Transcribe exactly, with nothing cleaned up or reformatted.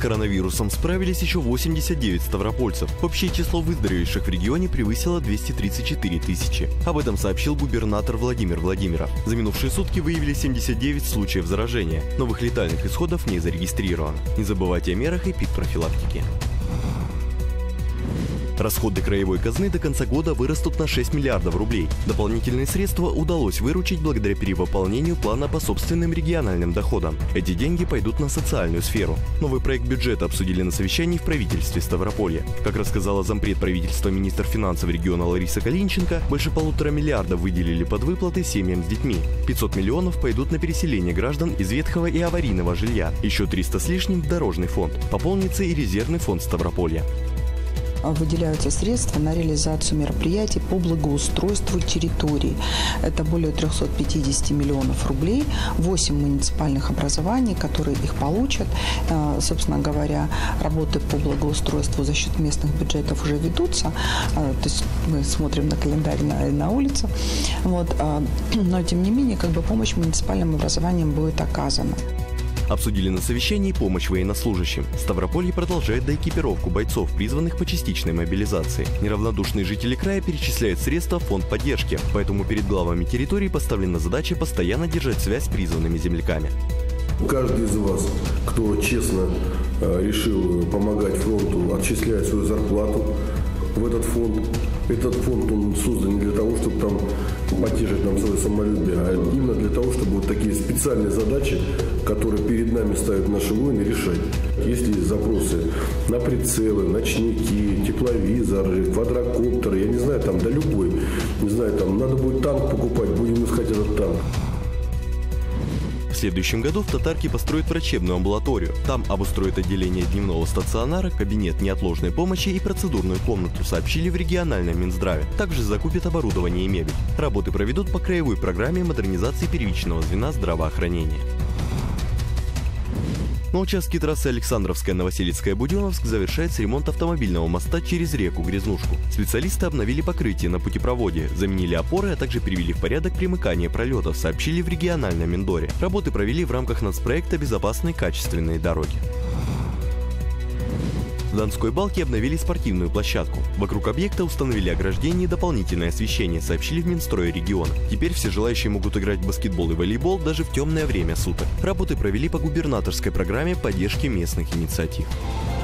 коронавирусом справились еще восемьдесят девять ставропольцев. Общее число выздоровевших в регионе превысило двести тридцать четыре тысячи. Об этом сообщил губернатор Владимир Владимиров. За минувшие сутки выявили семьдесят девять случаев заражения. Новых летальных исходов не зарегистрировано. Не забывайте о мерах эпидпрофилактики. Расходы краевой казны до конца года вырастут на шесть миллиардов рублей. Дополнительные средства удалось выручить благодаря перевыполнению плана по собственным региональным доходам. Эти деньги пойдут на социальную сферу. Новый проект бюджета обсудили на совещании в правительстве Ставрополья. Как рассказала зампред правительства министр финансов региона Лариса Калинченко, больше полутора миллиардов выделили под выплаты семьям с детьми. пятьсот миллионов пойдут на переселение граждан из ветхого и аварийного жилья. Еще триста с лишним в дорожный фонд. Пополнится и резервный фонд Ставрополья. Выделяются средства на реализацию мероприятий по благоустройству территории. Это более трёхсот пятидесяти миллионов рублей, восемь муниципальных образований, которые их получат. Собственно говоря, работы по благоустройству за счет местных бюджетов уже ведутся. То есть мы смотрим на календарь на, на улице. Вот. Но, тем не менее, как бы помощь муниципальным образованиям будет оказана. Обсудили на совещании помощь военнослужащим. Ставрополье продолжает доэкипировку бойцов, призванных по частичной мобилизации. Неравнодушные жители края перечисляют средства в фонд поддержки, поэтому перед главами территории поставлена задача постоянно держать связь с призванными земляками. Каждый из вас, кто честно решил помогать фронту, отчисляет свою зарплату в этот фонд. Этот фонд он создан не для того, чтобы там поддерживать нам свое самолюбие, а именно для того, чтобы вот такие специальные задачи, которые перед нами ставят наши воины, решать. Есть ли запросы на прицелы, ночники, тепловизоры, квадрокоптеры, я не знаю, там, да любой. Не знаю, там, надо будет танк покупать, будем искать этот танк. В следующем году в Татарке построят врачебную амбулаторию. Там обустроят отделение дневного стационара, кабинет неотложной помощи и процедурную комнату, сообщили в региональном Минздраве. Также закупят оборудование и мебель. Работы проведут по краевой программе модернизации первичного звена здравоохранения. На участке трассы Александровская-Новоселицкая-Буденновск завершается ремонт автомобильного моста через реку Грязнушку. Специалисты обновили покрытие на путепроводе, заменили опоры, а также привели в порядок примыкание пролетов, сообщили в региональном Миндоре. Работы провели в рамках нацпроекта «Безопасные качественные дороги». В Донской Балке обновили спортивную площадку. Вокруг объекта установили ограждение и дополнительное освещение, сообщили в Минстрое региона. Теперь все желающие могут играть в баскетбол и волейбол даже в темное время суток. Работы провели по губернаторской программе поддержки местных инициатив.